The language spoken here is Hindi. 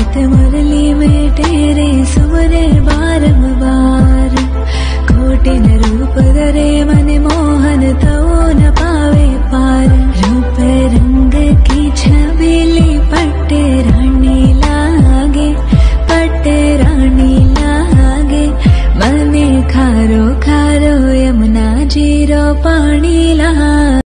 हाथ मुरली में तेरे सुमरे बारंबार। कोटि न रूप धरे मन मोहन तवो न पावे पार। रूप रंग की छबीली पट्टे रानी लागे, पट्टे रानी लागे। मने खारो खारो यमुना जीरो पानी लागे।